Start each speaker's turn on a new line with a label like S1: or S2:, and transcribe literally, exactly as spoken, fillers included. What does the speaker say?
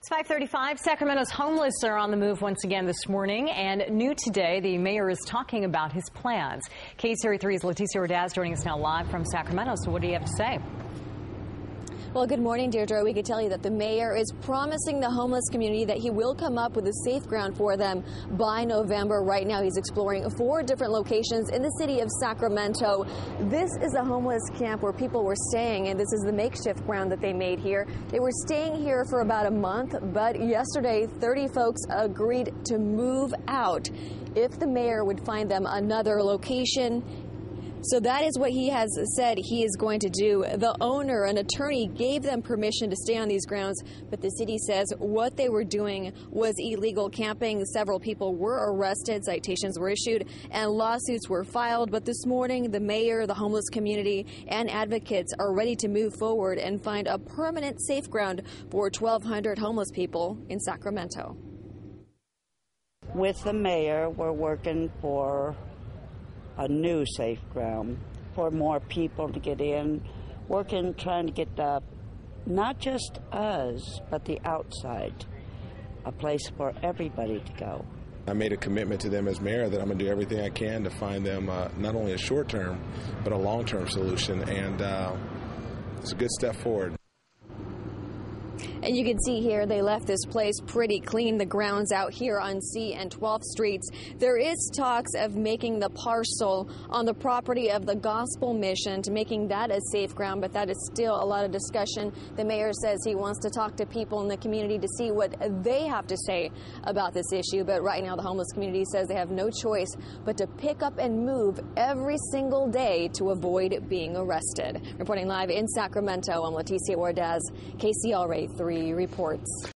S1: It's five thirty-five. Sacramento's homeless are on the move once again this morning, and new today, the mayor is talking about his plans. K C R A three's Leticia Ordaz joining us now live from Sacramento. So what do you have to say?
S2: Well, good morning, Deirdre. We could tell you that the mayor is promising the homeless community that he will come up with a safe ground for them by November. Right now, he's exploring four different locations in the city of Sacramento. This is a homeless camp where people were staying, and this is the makeshift ground that they made here. They were staying here for about a month, but yesterday, thirty folks agreed to move out if the mayor would find them another location. So that is what he has said he is going to do. The owner, an attorney, gave them permission to stay on these grounds, but the city says what they were doing was illegal camping. Several people were arrested, citations were issued, and lawsuits were filed. But this morning, the mayor, the homeless community, and advocates are ready to move forward and find a permanent safe ground for twelve hundred homeless people in Sacramento.
S3: With the mayor, we're working for a new safe ground for more people to get in, working, trying to get the, not just us, but the outside, a place for everybody to go.
S4: I made a commitment to them as mayor that I'm going to do everything I can to find them uh, not only a short-term, but a long-term solution, and uh, it's a good step forward.
S2: And you can see here they left this place pretty clean, the grounds out here on C and twelfth streets. There is talks of making the parcel on the property of the Gospel Mission, to making that a safe ground, but that is still a lot of discussion. The mayor says he wants to talk to people in the community to see what they have to say about this issue. But right now the homeless community says they have no choice but to pick up and move every single day to avoid being arrested. Reporting live in Sacramento, I'm Leticia Ordaz, K C R A three reports.